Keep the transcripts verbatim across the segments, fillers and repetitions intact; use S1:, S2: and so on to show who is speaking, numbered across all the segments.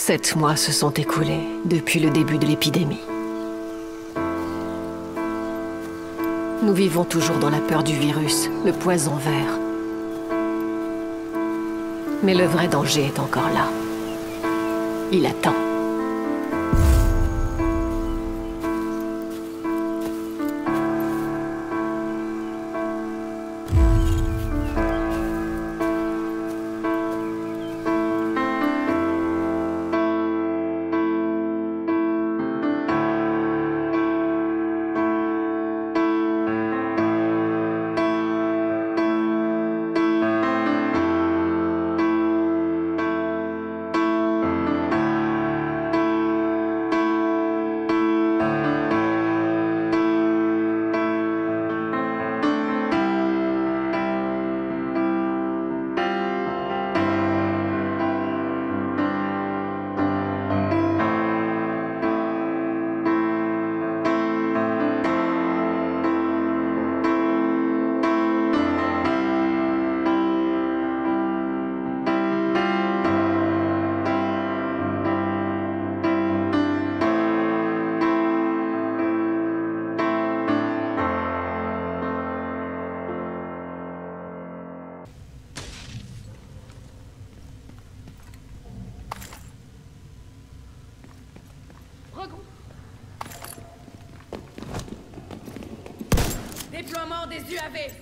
S1: Sept mois se sont écoulés depuis le début de l'épidémie. Nous vivons toujours dans la peur du virus, le poison vert. Mais le vrai danger est encore là. Il attend.
S2: Déploiement des U A V.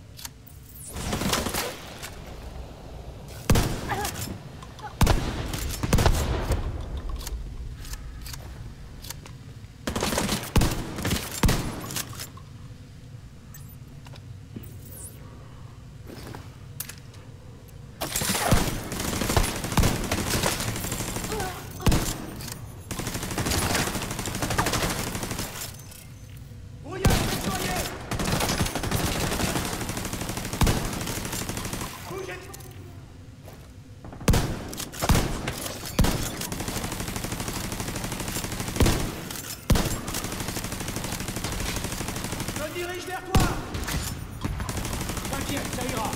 S3: Dirige vers toi. T'inquiète, ça ira.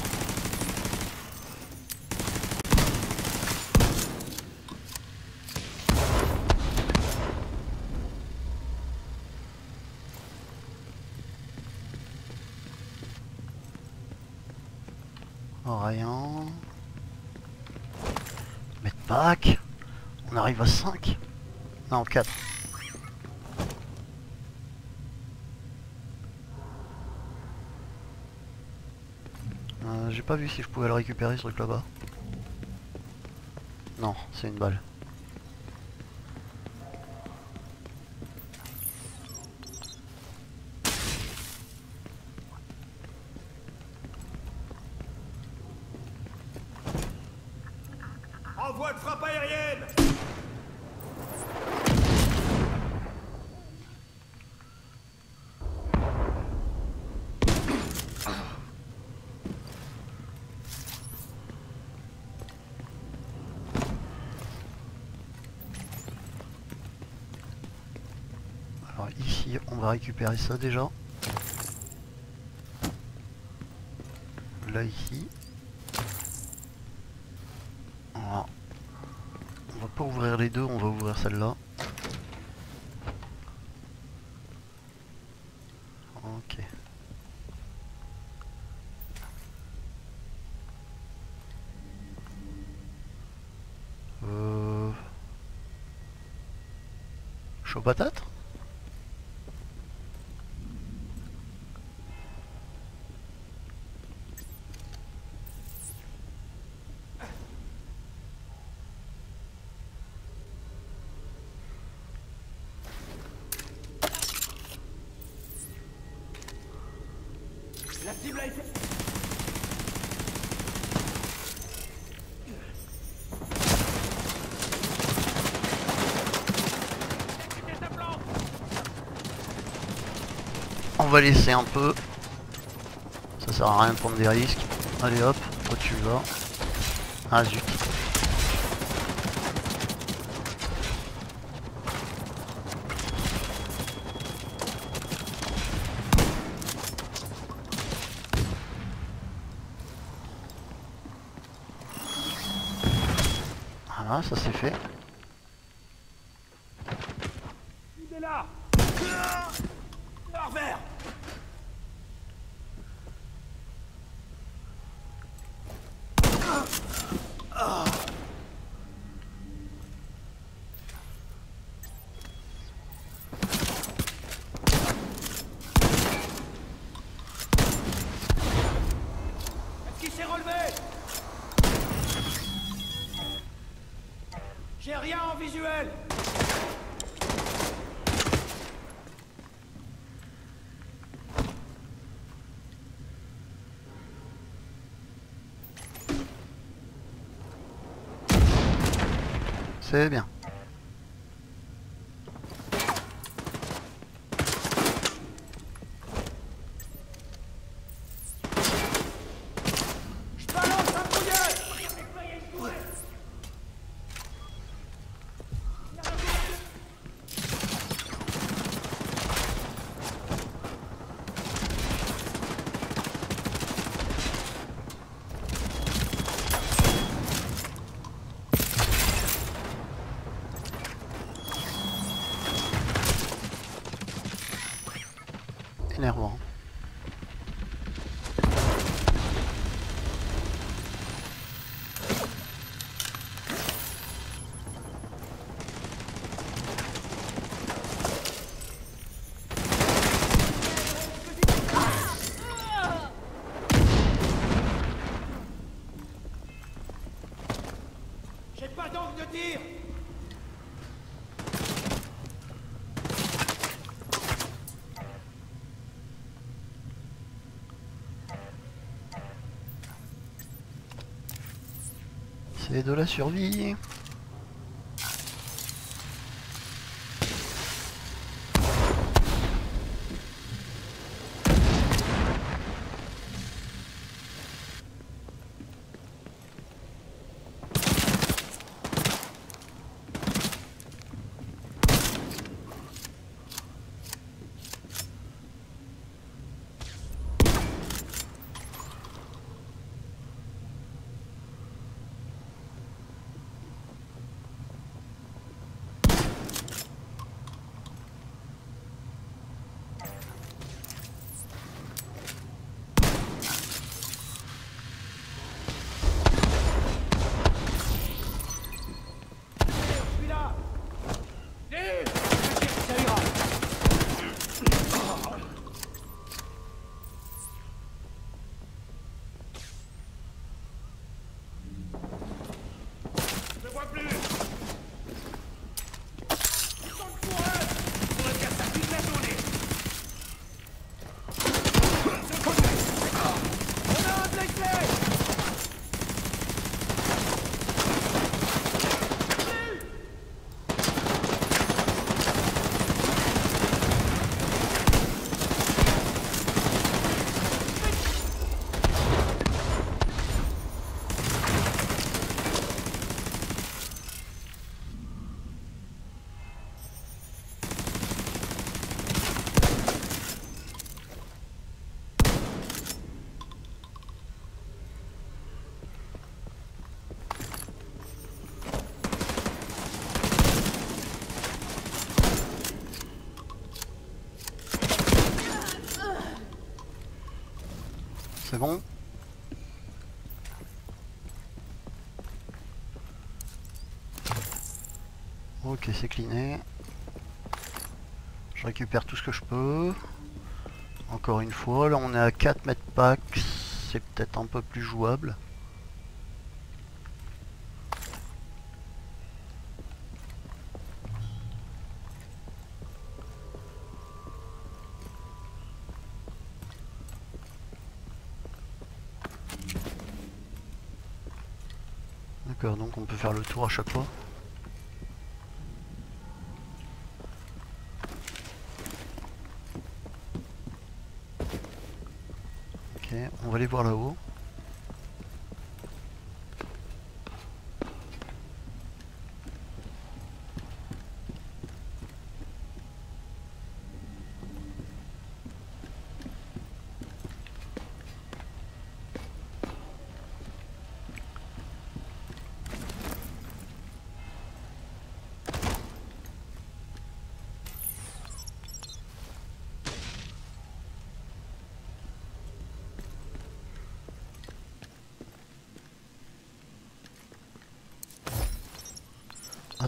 S4: Rien. Mettre pack. On arrive à cinq. Non, quatre. Euh, J'ai pas vu si je pouvais le récupérer ce truc là-bas. Non, c'est une balle.
S3: Envoi de frappe aérienne.
S4: Alors ici, on va récupérer ça déjà. Là ici. Voilà. On va pas ouvrir les deux, on va ouvrir celle-là. Ok. Euh... Chaud patate?
S3: La cible a été...
S4: On va laisser un peu. Ça sert à rien de prendre des risques. Allez hop, toi tu vas. Ah zut. Voilà, ça c'est fait.
S3: C'est là. Au revers. Est-ce qu'il s'est relevé? J'ai rien en visuel.
S4: C'est bien.
S3: Je balance un bouilleur.
S4: Énervant.
S3: J'ai pas d'angle de tir.
S4: C'est de la survie. C'est bon? Ok, c'est cleané. Je récupère tout ce que je peux. Encore une fois, là on est à quatre mètres pack. C'est peut-être un peu plus jouable. D'accord, donc on peut faire le tour à chaque fois. Ok, on va aller voir là-haut.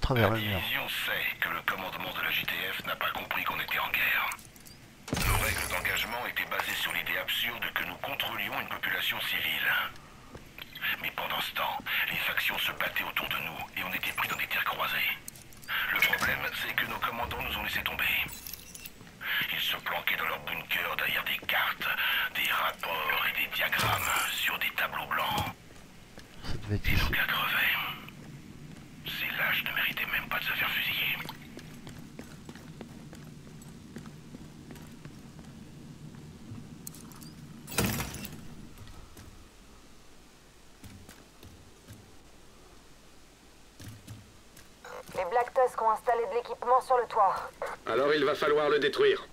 S4: travers
S5: La
S4: le mur.
S5: division sait que le commandement de la J T F n'a pas compris qu'on était en guerre. Nos règles d'engagement étaient basées sur l'idée absurde que nous contrôlions une population civile. Mais pendant ce temps, les factions se battaient autour de nous et on était pris dans des tirs croisés. Le problème, c'est que nos commandants nous ont laissé tomber. Ils se planquaient dans leur bunker derrière des cartes, des rapports et des diagrammes sur des tableaux blancs.
S4: Ça devait être
S5: Et
S4: ici.
S5: nos gars crevaient. Ces lâches ne méritaient même pas de se faire fusiller.
S6: Les Black Tusk ont installé de l'équipement sur le toit.
S7: Alors il va falloir le détruire.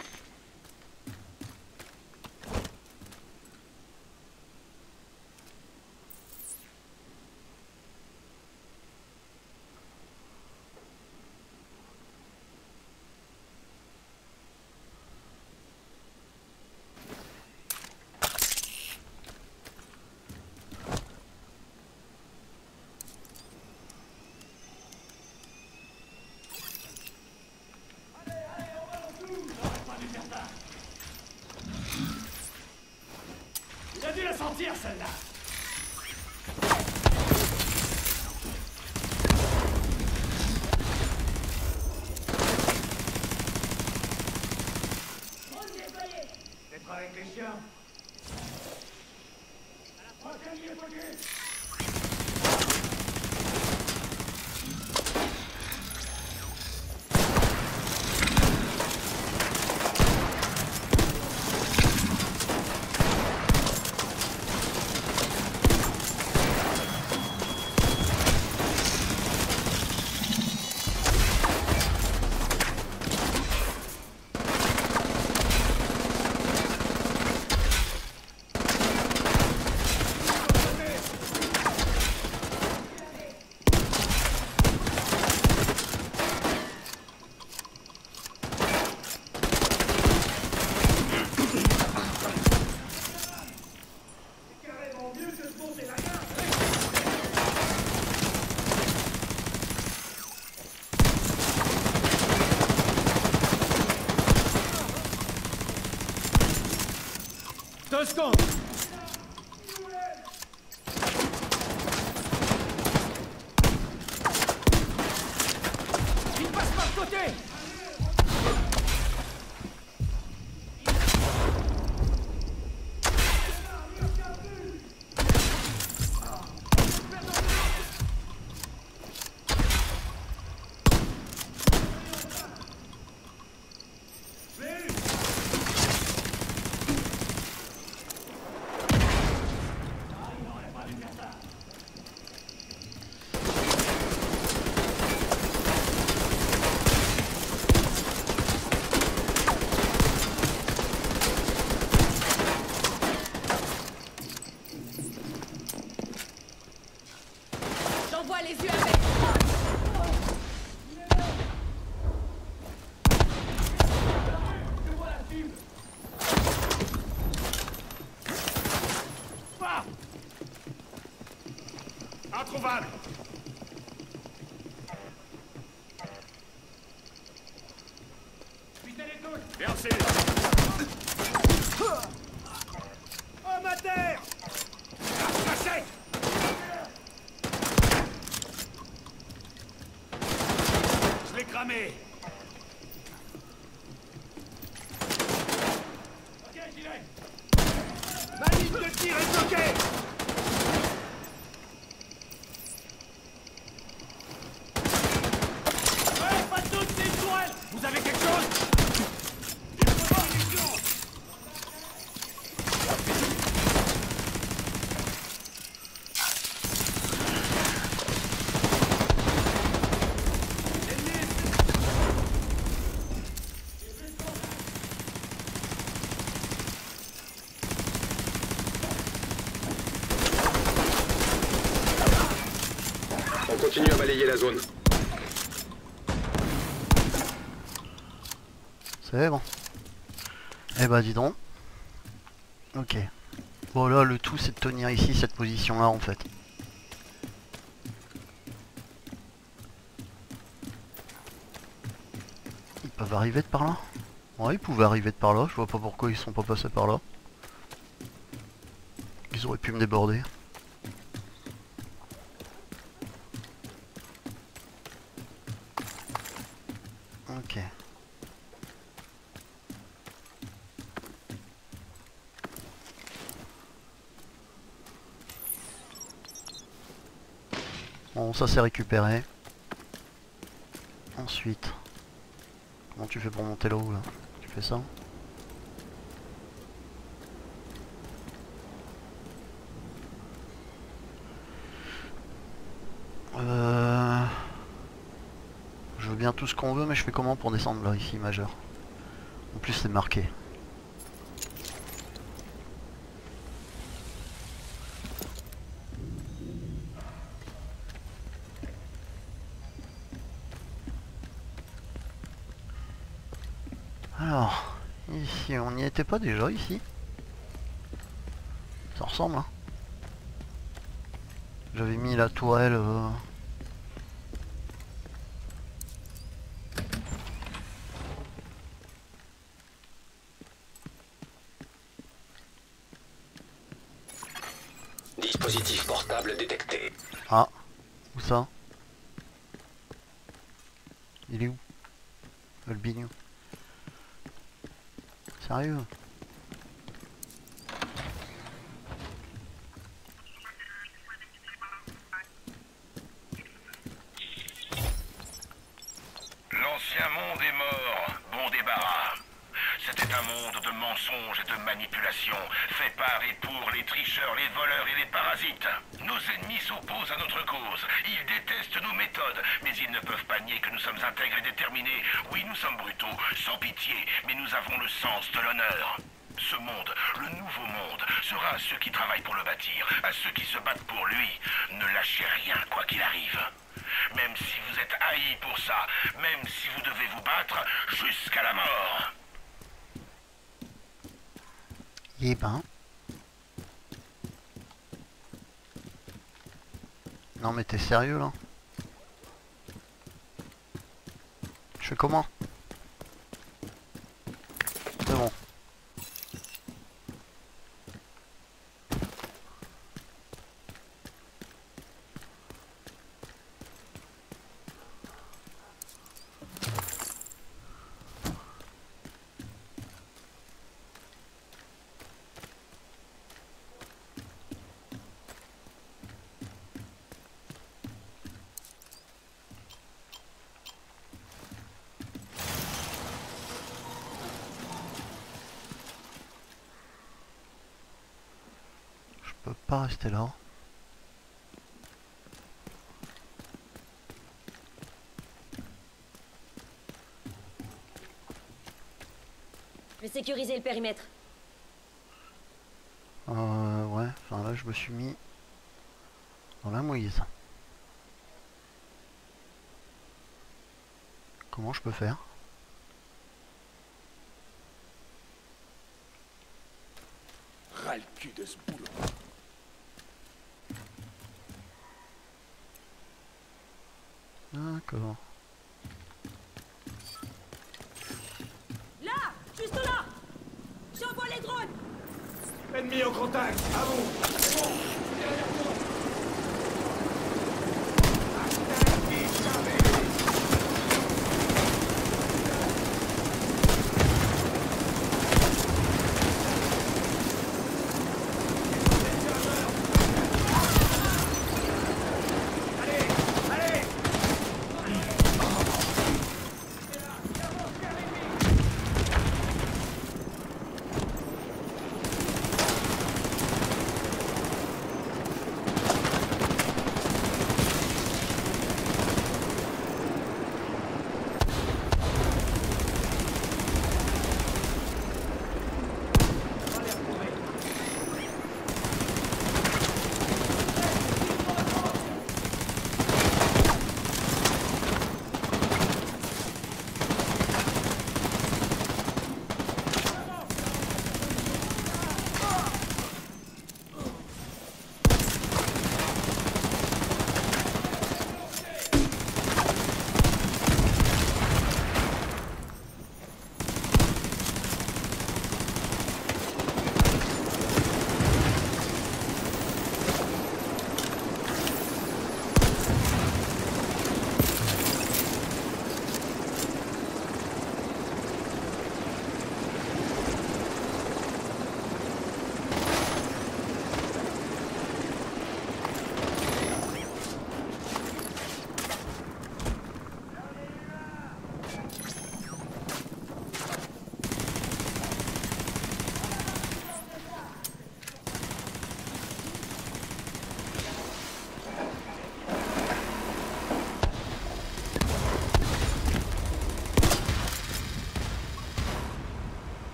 S3: Il a dû la sentir, celle-là. D'être avec les chiens. Recueillez, recueillez. Deux secondes. Il passe par le côté.
S2: J'envoie les U A V.
S3: Pas. Introuvable. Visez les touches. Merci. Homme à terre. Cachez. Je l'ai cramé. Ok, j'y vais. Ma ligne de tir est bloquée. Ouais, pas de doute, c'est une tourelle. Vous avez quelque chose? Il faut voir les choses.
S7: On continue à balayer la zone.
S4: C'est bon. Eh bah dis donc. Ok. Bon là le tout c'est de tenir ici cette position là en fait. peuvent arriver de par là? Ouais, ils pouvaient arriver de par là, je vois pas pourquoi ils sont pas passés par là. Ils auraient pu me déborder. Ok. Bon, ça c'est récupéré. Ensuite, comment tu fais pour monter là-haut là? Tu fais ça? Euh... Je veux bien tout ce qu'on veut, mais je fais comment pour descendre là, ici, majeur? En plus c'est marqué. Alors, ici, on n'y était pas déjà ici? Ça ressemble, hein? J'avais mis la tourelle... Euh...
S7: Dispositif portable détecté.
S4: Ah, où ça? Il est où? Le bignou. Sérieux?
S5: L'ancien monde est mort, bon débarras. C'était un monde de mensonges et de manipulations, fait par et pour les tricheurs, les voleurs et les parasites. Nos ennemis s'opposent à notre cause. Ils détestent nos méthodes, mais ils ne peuvent pas nier que nous sommes intègres et déterminés. Oui, nous sommes brutaux, sans pitié, mais nous avons le sens de l'honneur. Ce monde, le nouveau monde, sera à ceux qui travaillent pour le bâtir, à ceux qui se battent pour lui. Ne lâchez rien, quoi qu'il arrive. Même si vous êtes haïs pour ça, même si vous devez vous battre jusqu'à la mort.
S4: Eh ben. Non mais t'es sérieux là? Je fais comment? C'est bon. Je peux pas rester là.
S2: Je vais sécuriser le périmètre.
S4: Euh, ouais, enfin là je me suis mis dans la mouise. Comment je peux faire?
S3: Ras le cul de ce boulot.
S4: D'accord.
S2: Là! Juste là! J'envoie les drones!
S3: Ennemi au contact, à vous. C'est bon. Derrière toi.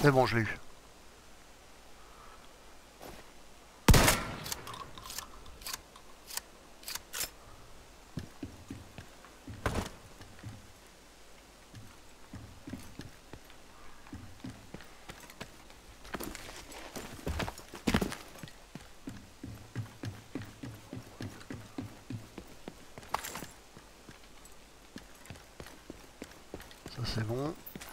S4: C'est bon, je l'ai eu. Ça c'est bon.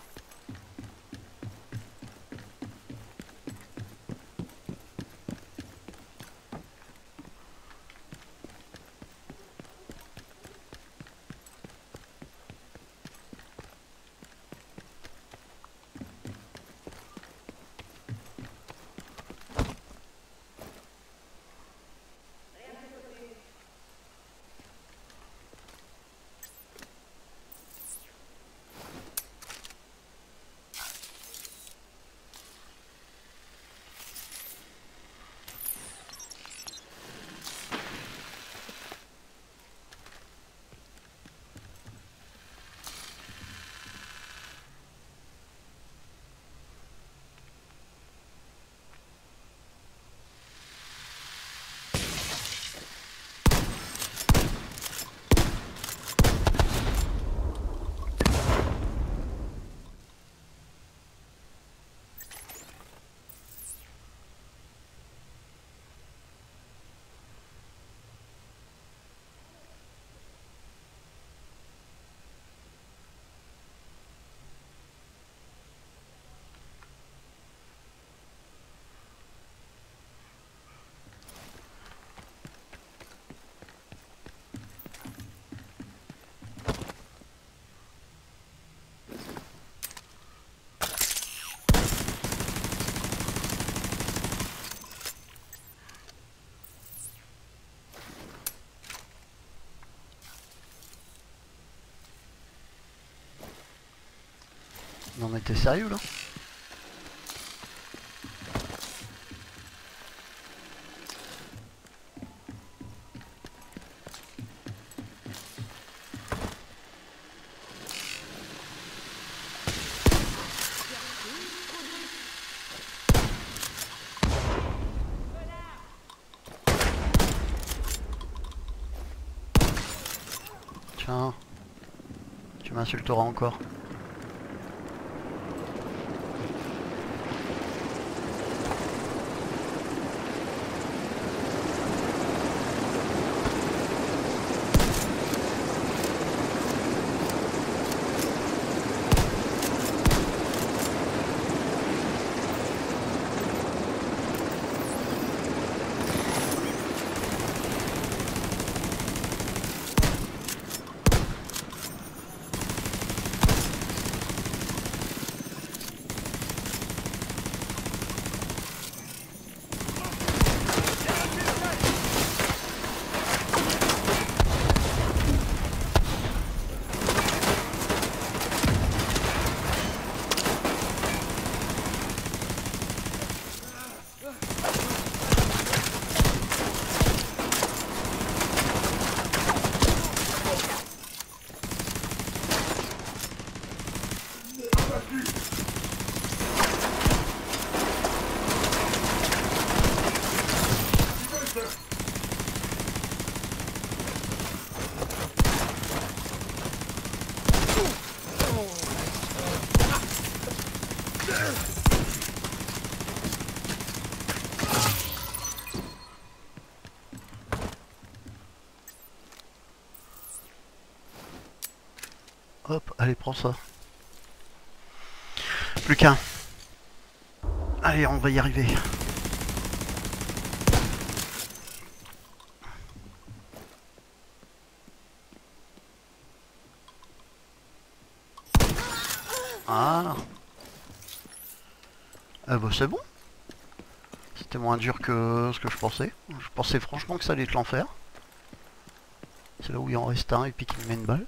S4: Non mais t'es sérieux là? Tiens, tu m'insulteras encore. Hop, allez, prends ça. Plus qu'un. Allez, on va y arriver. Ah. Ah bah c'est bon. C'était moins dur que ce que je pensais. Je pensais franchement que ça allait être l'enfer. C'est là où il en reste un et puis qu'il me met une balle.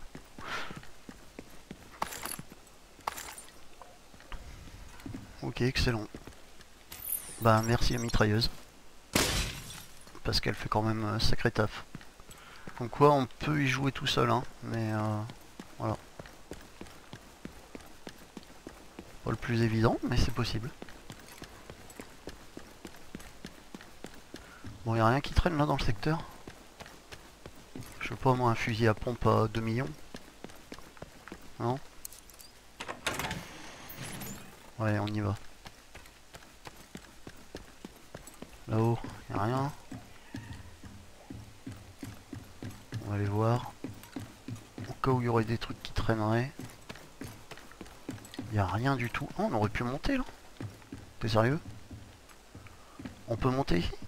S4: Ok, excellent. Bah merci la mitrailleuse. Parce qu'elle fait quand même euh, sacré taf. Donc quoi, on peut y jouer tout seul, hein, mais euh, voilà. Pas le plus évident, mais c'est possible. Bon, y a rien qui traîne là dans le secteur. Je sais pas moi, un fusil à pompe à deux millions. Non? Ouais, on y va. Là-haut, y a rien. On va aller voir. Au cas où il y aurait des trucs qui traîneraient. Y a rien du tout. Oh, on aurait pu monter là. T'es sérieux? On peut monter ici?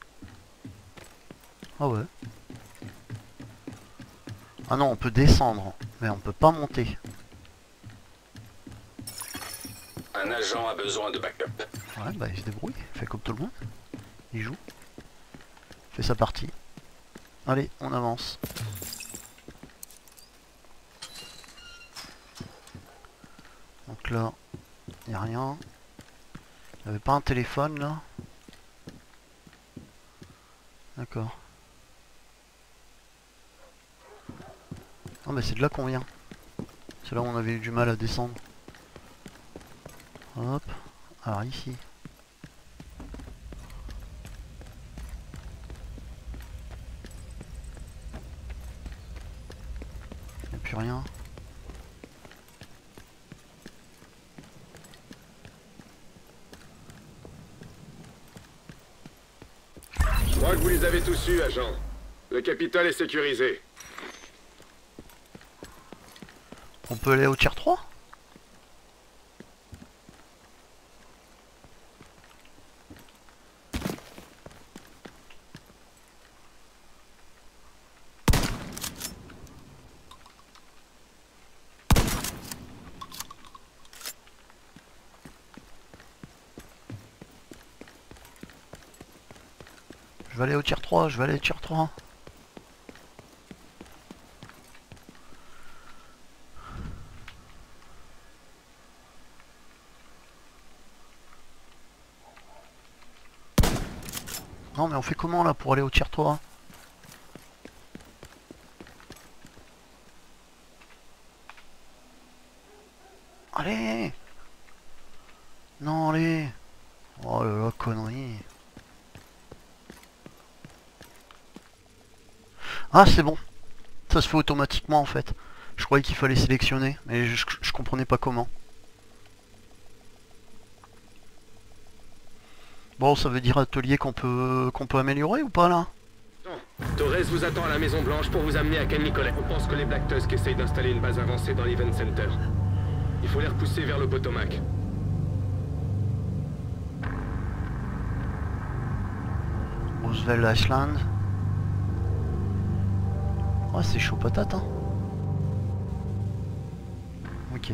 S4: Ah ouais. Ah non, on peut descendre, mais on peut pas monter.
S7: Un agent a besoin de backup.
S4: Ouais, bah il se débrouille, il fait comme tout le monde. Il joue. Fait sa partie. Allez, on avance. Donc là, il n'y a rien. Il n'y avait pas un téléphone là? D'accord. Ah mais c'est de là qu'on vient. C'est là où on avait eu du mal à descendre. Hop. Alors ici. Il n'y a plus rien.
S8: Je crois que vous les avez tous eus, agent. Le Capitole est sécurisé.
S4: On peut aller au tier trois? Je vais aller au tier trois, je vais aller au tier trois. Non mais on fait comment là pour aller au tier trois? Allez! Non allez! Oh là là, connerie! Ah c'est bon! Ça se fait automatiquement en fait. Je croyais qu'il fallait sélectionner, mais je, je comprenais pas comment. Bon, ça veut dire atelier qu'on peut qu'on peut améliorer ou pas là?
S8: Torres vous attend à la Maison Blanche pour vous amener à Ken Nicolet. On pense que les Black Tusk essayent d'installer une base avancée dans l'Event Center. Il faut les repousser vers le Potomac.
S4: Roosevelt Island. Oh, c'est chaud patate, hein. Ok.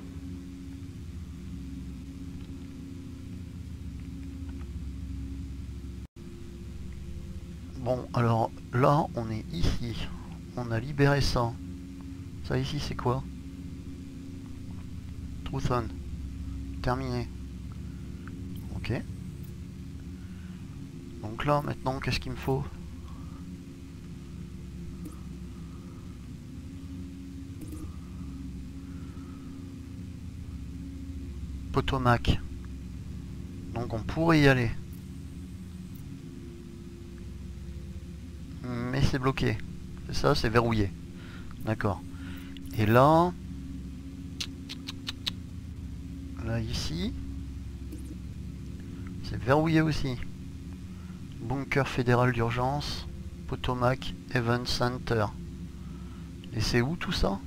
S4: Bon, alors là, on est ici. On a libéré ça. Ça ici, c'est quoi? Truthon. Terminé. Ok. Donc là, maintenant, qu'est-ce qu'il me faut? Potomac. Donc on pourrait y aller. Mais c'est bloqué. C'est ça, c'est verrouillé. D'accord. Et là... Là, ici... C'est verrouillé aussi. Bunker fédéral d'urgence. Potomac Event Center. Et c'est où tout ça?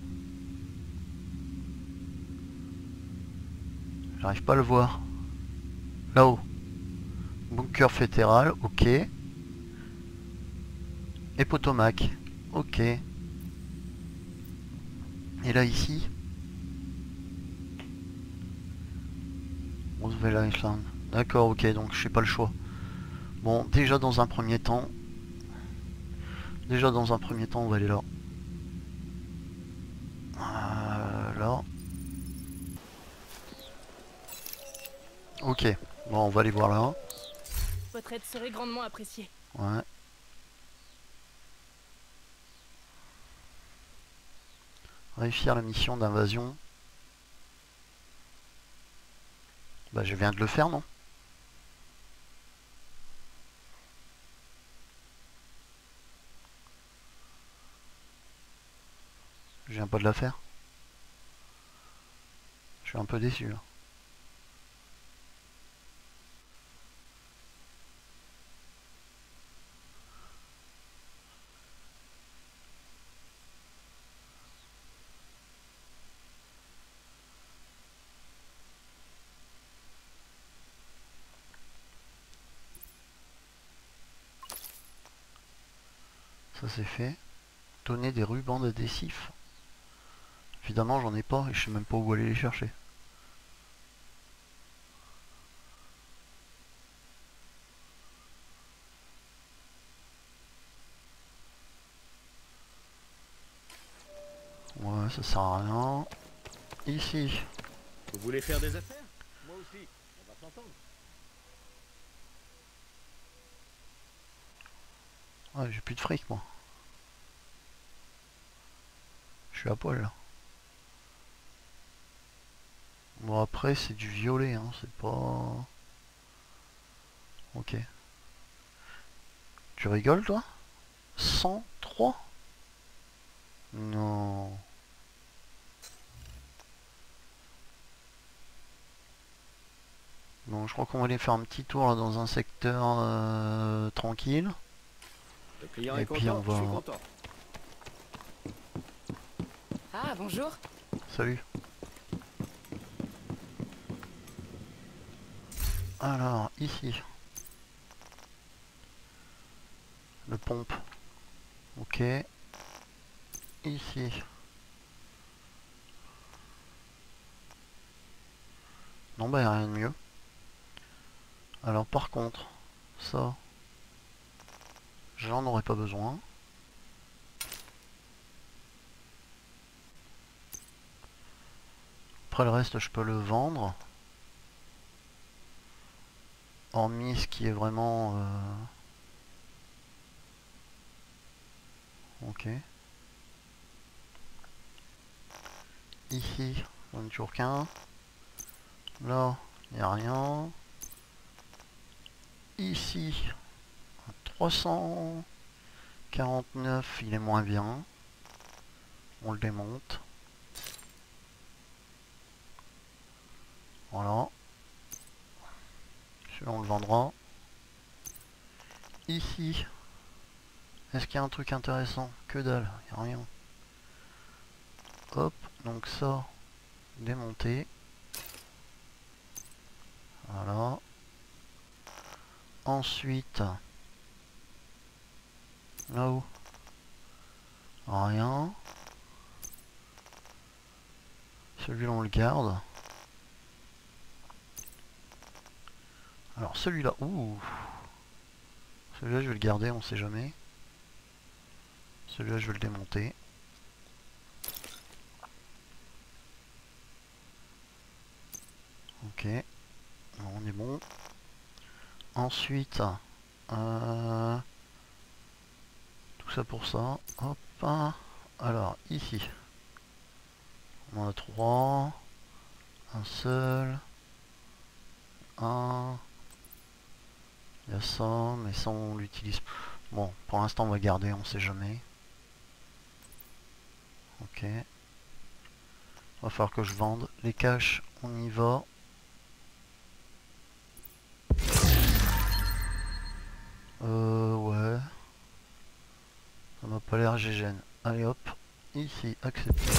S4: J'arrive pas à le voir. Là-haut. Bunker fédéral, ok. Et Potomac, ok. Et là ici, Roosevelt Island. D'accord, ok, donc je sais pas le choix. Bon, déjà dans un premier temps, déjà dans un premier temps, on va aller là. Euh, là. Ok, bon, on va aller voir là.
S9: Votre aide serait grandement appréciée.
S4: Ouais. Réussir la mission d'invasion. Bah je viens de le faire, non? Je viens pas de la faire. Je suis un peu déçu là. Ça c'est fait. Donner des rubans d'adhésif. Évidemment j'en ai pas et je sais même pas où aller les chercher. Ouais, ça sert à rien. Ici.
S3: Vous voulez faire des affaires? Moi aussi, on va s'entendre.
S4: Ouais, j'ai plus de fric moi. Je suis à poil là. Bon après c'est du violet, hein, c'est pas... Ok. Tu rigoles toi? cent trois? Non. Bon, je crois qu'on va aller faire un petit tour là, dans un secteur euh, tranquille.
S3: Le client
S4: Et
S3: est
S4: puis
S3: content,
S4: on
S3: je suis
S4: va...
S3: content.
S9: Ah, bonjour.
S4: Salut. Alors, ici. Le pompe. Ok. Ici. Non, bah, y a rien de mieux. Alors, par contre, ça, j'en aurais pas besoin. Après, le reste, je peux le vendre. Hormis ce qui est vraiment... Euh... Ok. Ici, on n'a toujours qu'un. Là, il n'y a rien. Ici, trois cent quarante-neuf, il est moins bien. On le démonte. Voilà. Celui-là, on le vendra. Ici, est-ce qu'il y a un truc intéressant? Que dalle, il n'y a rien. Hop, donc ça, démonter. Voilà. Ensuite, là-haut, rien. Celui-là, on le garde. Alors celui-là, ouh. Celui-là, je vais le garder, on sait jamais. Celui-là, je vais le démonter. Ok. On est bon. Ensuite, euh, tout ça pour ça. Hop. Alors, ici. On en a trois. Un seul. Un. Il y a ça, mais ça on l'utilise. Bon, pour l'instant on va garder, on sait jamais. Ok. Va falloir que je vende. Les caches, on y va. Euh, ouais. Ça m'a pas l'air gégène. Allez hop. Ici, accepter.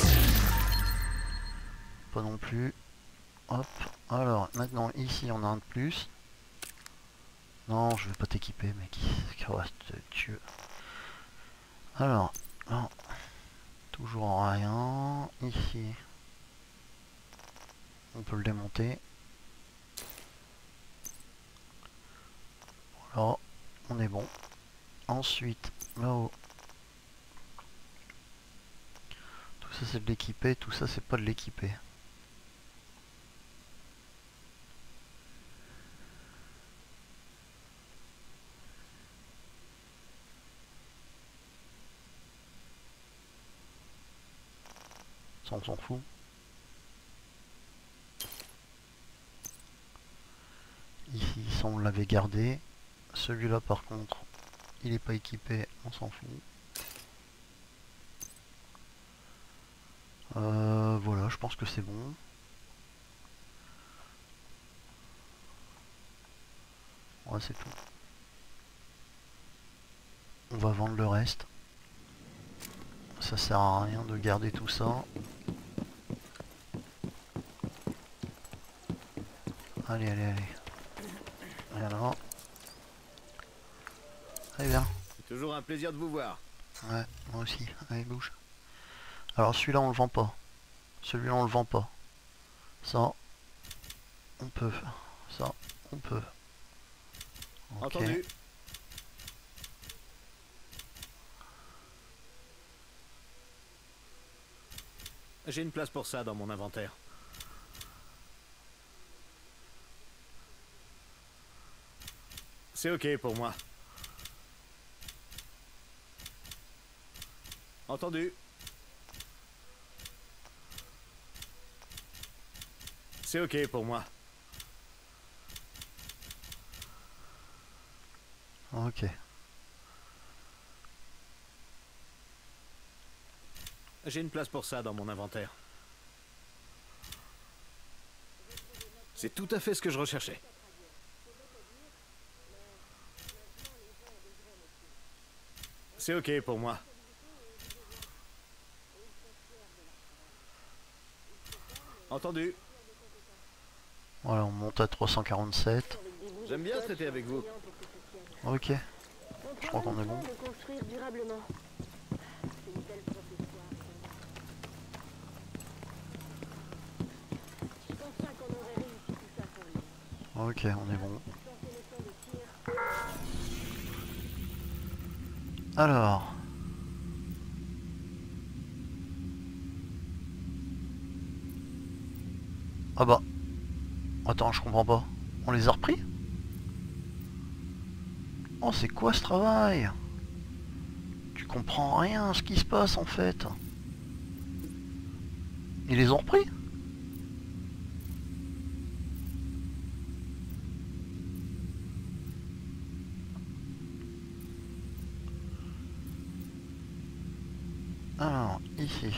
S4: Pas non plus. Hop. Alors, maintenant, ici, on a un de plus. Non, je vais pas t'équiper, mec. Dieu. Alors, non. Toujours rien. Ici. On peut le démonter. Voilà. On est bon. Ensuite, là-haut. Tout ça, c'est de l'équiper. Tout ça, c'est pas de l'équiper. Ça on s'en fout. ça on l'avait gardé. Celui-là par contre, il n'est pas équipé, on s'en fout. Euh, voilà, je pense que c'est bon. Ouais, c'est tout. On va vendre le reste. Ça sert à rien de garder tout ça. Allez, allez, allez. Et alors? Allez, viens.
S3: C'est toujours un plaisir de vous voir.
S4: Ouais, moi aussi. Allez, bouge. Alors celui-là, on le vend pas. Celui-là, on le vend pas. Ça, on peut. Ça, on peut. Ok.
S3: Entendu. J'ai une place pour ça dans mon inventaire. C'est ok pour moi. Entendu. C'est ok pour moi.
S4: Ok.
S3: J'ai une place pour ça dans mon inventaire. C'est tout à fait ce que je recherchais. C'est ok pour moi. Entendu.
S4: Voilà, on monte à trois cent quarante-sept.
S3: J'aime bien traiter avec vous.
S4: Ok. Je crois qu'on est bon. Ok, on est bon. Alors. Ah bah. Attends, je comprends pas. On les a repris? Oh, c'est quoi ce travail? Tu comprends rien à ce qui se passe en fait. Ils les ont repris? Alors, ici.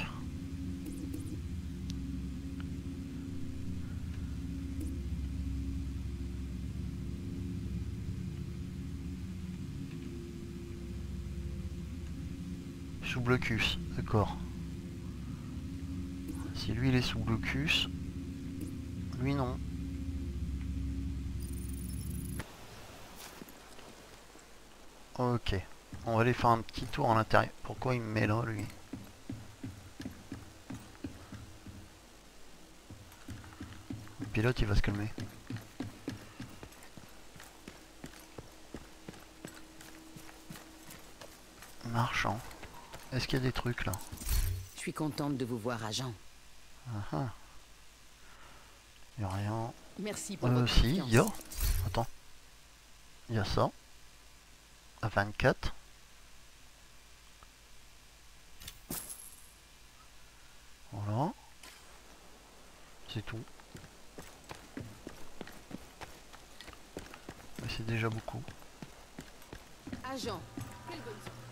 S4: Sous blocus, d'accord. Si lui il est sous blocus, lui non. Ok, on va aller faire un petit tour à l'intérieur. Pourquoi il me met là lui? Le pilote il va se calmer. Marchand. Est-ce qu'il y a des trucs là?
S9: Je suis contente de vous voir, agent.
S4: Ah ah. Il n'y a rien.
S9: Merci pour
S4: Euh,
S9: votre
S4: si, il
S9: confiance.
S4: y a. Attends. Il y a ça. À vingt-quatre. Voilà. C'est tout. Mais c'est déjà beaucoup.
S9: Agent, quelle bonne sortie.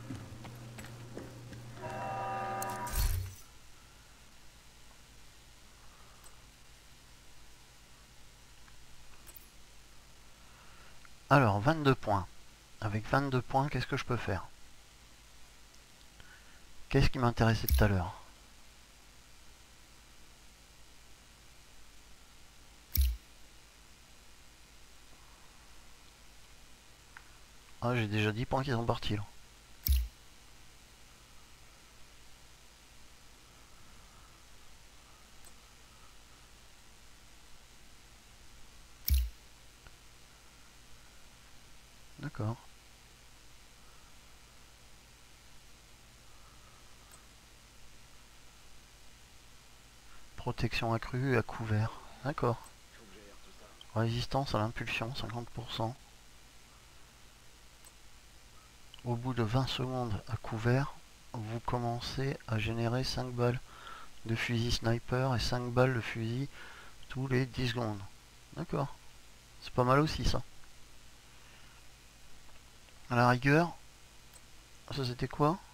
S4: Alors, vingt-deux points. Avec vingt-deux points, qu'est-ce que je peux faire? Qu'est-ce qui m'intéressait tout à l'heure? Ah, j'ai déjà dix points qui sont partis là. D'accord. Protection accrue à couvert. D'accord. Résistance à l'impulsion, cinquante pour cent. Au bout de vingt secondes à couvert, vous commencez à générer cinq balles de fusil sniper et cinq balles de fusil tous les dix secondes. D'accord. C'est pas mal aussi ça. À la rigueur. Ça c'était quoi?